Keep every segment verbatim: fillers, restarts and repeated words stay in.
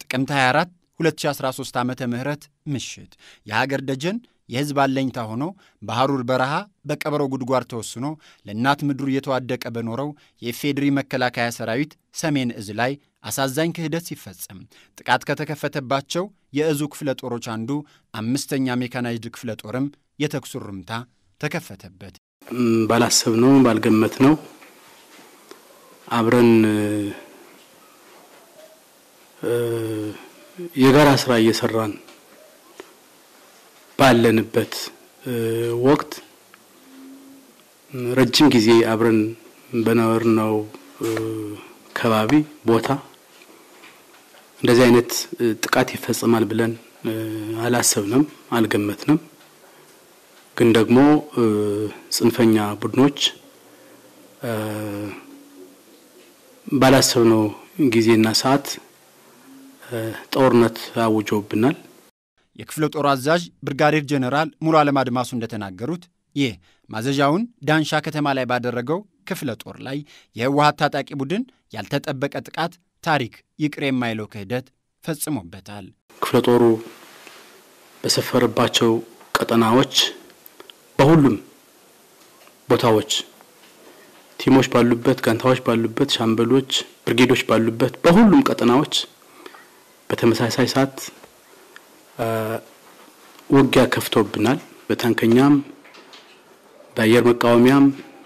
ጥቅምት ሃያ አራት ሁለት ሺህ አስራ ሶስት ዓመተ ምህረት ምሽት የሀገር ደጀን የህዝብ አለኝታ ሆኖ በሐሩር በረሃ በቀበሮ ጉድጓድ ተወስኖ ለእናት ምድሩ እየተዋደቀ በኖረው የኢፌድሪ መከላከያ ሰራዊት ሰሜን እዝ ላይ አሳዛኝ ክህደት ሲፈጸም ጥቃት ከተከፈተባቸው የእዙ ክፍለ ጦሮች አንዱ አምስተኛ ሜካናይዝድ ክፍለ ጦርም የተኩስ ርምታ ተከፈተበት። ባላሰብነው ባልገመትነው አብረን የጋራ ስራ እየሰራን ባለንበት ወቅት ረጅም ጊዜ አብረን በኖርነው ከባቢ ቦታ እንደዚህ አይነት ጥቃት ይፈጸማል ብለን አላሰብንም አልገመትንም። ግን ደግሞ ጽንፈኛ ቡድኖች ባላሰብነው ጊዜና ሰዓት ጦርነት አውጆብናል። የክፍለ ጦር አዛዥ ብርጋዴር ጀነራል አድማሱ እንደተናገሩት ይህ ማዘዣውን ዳንሻ ከተማ ላይ ባደረገው ክፍለ ጦር ላይ የህወሓት ታጣቂ ቡድን ያልተጠበቀ ጥቃት ታሪክ ይቅር የማይለው ክህደት ፈጽሞበታል። ክፍለ ጦሩ በሰፈረባቸው ቀጠናዎች በሁሉም ቦታዎች ቲሞች ባሉበት ጋንታዎች ባሉበት ሻምበሎች ብርጌዶች ባሉበት በሁሉም ቀጠናዎች በተመሳሳይ ሰዓት ውጊያ ከፍቶብናል። በታንከኛም በአየር መቃወሚያም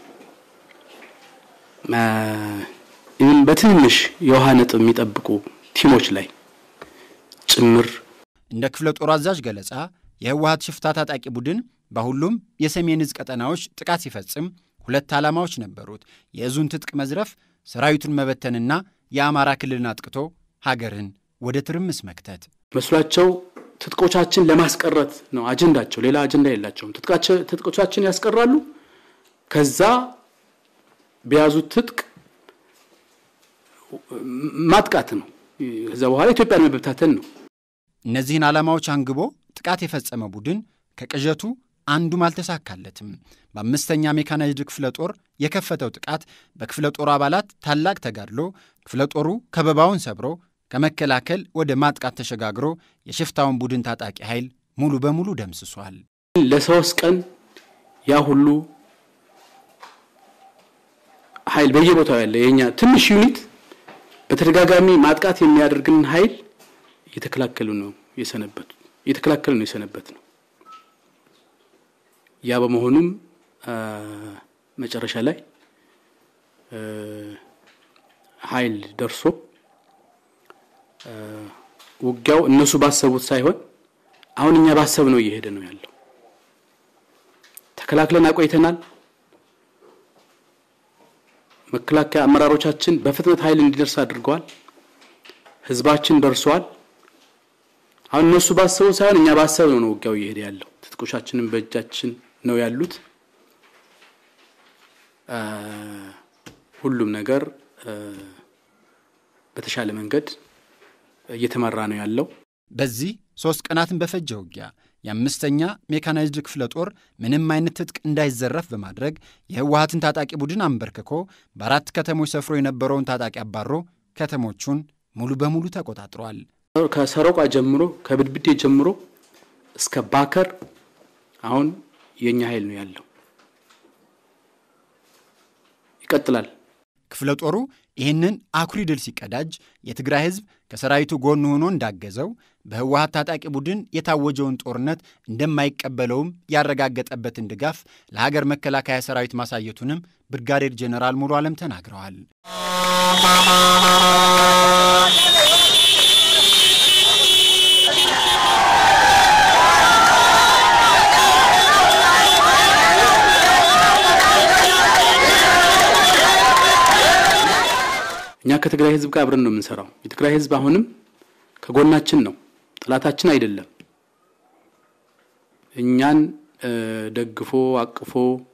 ኢን በትንሽ የውሃ ነጥብ የሚጠብቁ ቲሞች ላይ ጭምር እንደ ክፍለ ጦር አዛዥ ገለጻ የህወሓት ሽፍታ ታጣቂ ቡድን በሁሉም የሰሜን እዝ ቀጠናዎች ጥቃት ሲፈጽም ሁለት ዓላማዎች ነበሩት። የእዙን ትጥቅ መዝረፍ፣ ሰራዊቱን መበተንና የአማራ ክልልን አጥቅቶ ሀገርን ወደ ትርምስ መክተት መስሏቸው ትጥቆቻችን ለማስቀረት ነው አጀንዳቸው። ሌላ አጀንዳ የላቸውም። ትጥቃቸው ትጥቆቻችን ያስቀራሉ። ከዛ በያዙት ትጥቅ ማጥቃት ነው። ከዛ በኋላ ኢትዮጵያን መበታተን ነው። እነዚህን ዓላማዎች አንግቦ ጥቃት የፈጸመ ቡድን ከቅዠቱ አንዱም አልተሳካለትም። በአምስተኛ ሜካናይዝድ ክፍለ ጦር የከፈተው ጥቃት በክፍለ ጦር አባላት ታላቅ ተጋድሎ ክፍለ ጦሩ ከበባውን ሰብሮ ከመከላከል ወደ ማጥቃት ተሸጋግሮ የሽፍታውን ቡድን ታጣቂ ኃይል ሙሉ በሙሉ ደምስሷል። ለሶስት ቀን ያ ሁሉ ኃይል በየቦታው ያለ የኛ ትንሽ ዩኒት በተደጋጋሚ ማጥቃት የሚያደርግን ኃይል እየተከላከሉ ነው የሰነበት እየተከላከሉ ነው የሰነበት ነው። ያ በመሆኑም መጨረሻ ላይ ኃይል ደርሶ ውጊያው እነሱ ባሰቡት ሳይሆን አሁን እኛ ባሰብነው እየሄደ ነው ያለው። ተከላክለን አቆይተናል። መከላከያ አመራሮቻችን በፍጥነት ኃይል እንዲደርስ አድርገዋል። ህዝባችን ደርሷል። አሁን እነሱ ባሰቡት ሳይሆን እኛ ባሰብነው ነው ውጊያው እየሄደ ያለው። ትጥቆቻችንን በእጃችን ነው ያሉት። ሁሉም ነገር በተሻለ መንገድ እየተመራ ነው ያለው። በዚህ ሶስት ቀናትን በፈጀ ውጊያ የአምስተኛ ሜካናይዝድ ክፍለ ጦር ምንም አይነት ትጥቅ እንዳይዘረፍ በማድረግ የህወሓትን ታጣቂ ቡድን አንበርክኮ በአራት ከተሞች ሰፍሮ የነበረውን ታጣቂ አባሮ ከተሞቹን ሙሉ በሙሉ ተቆጣጥሯል። ከሰሮቃ ጀምሮ ከብድብዴ ጀምሮ እስከ ባከር አሁን የኛ ኃይል ነው ያለው። ይቀጥላል። ክፍለ ጦሩ ይህንን አኩሪ ድል ሲቀዳጅ የትግራይ ህዝብ ከሰራዊቱ ጎን ሆኖ እንዳገዘው በህወሓት ታጣቂ ቡድን የታወጀውን ጦርነት እንደማይቀበለውም ያረጋገጠበትን ድጋፍ ለሀገር መከላከያ ሰራዊት ማሳየቱንም ብርጋዴር ጀነራል ሙሉዓለም ተናግረዋል። እኛ ከትግራይ ህዝብ ጋር አብረን ነው የምንሰራው። የትግራይ ህዝብ አሁንም ከጎናችን ነው፣ ጥላታችን አይደለም። እኛን ደግፎ አቅፎ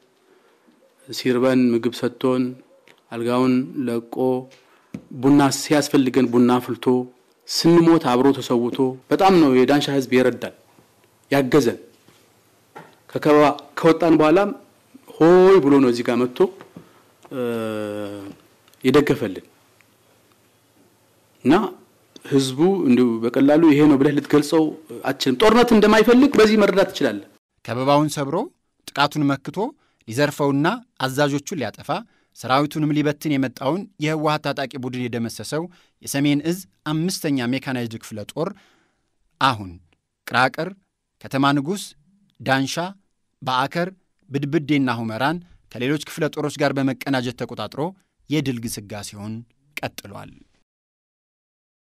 ሲርበን ምግብ ሰጥቶን አልጋውን ለቆ ቡና ሲያስፈልገን ቡና ፍልቶ ስንሞት አብሮ ተሰውቶ በጣም ነው የዳንሻ ህዝብ ይረዳል ያገዘን። ከከባ ከወጣን በኋላ ሆይ ብሎ ነው እዚህ ጋር መጥቶ ይደገፈልን እና ህዝቡ እንዲሁ በቀላሉ ይሄ ነው ብለህ ልትገልጸው አትችልም። ጦርነት እንደማይፈልግ በዚህ መረዳት ይችላል። ከበባውን ሰብሮ ጥቃቱን መክቶ ሊዘርፈውና አዛዦቹን ሊያጠፋ ሰራዊቱንም ሊበትን የመጣውን የህወሓት ታጣቂ ቡድን የደመሰሰው የሰሜን እዝ አምስተኛ ሜካናይዝድ ክፍለ ጦር አሁን ቅራቅር፣ ከተማ ንጉስ፣ ዳንሻ፣ በአከር፣ ብድብዴና ሁመራን ከሌሎች ክፍለ ጦሮች ጋር በመቀናጀት ተቆጣጥሮ የድል ግስጋሴውን ቀጥሏል።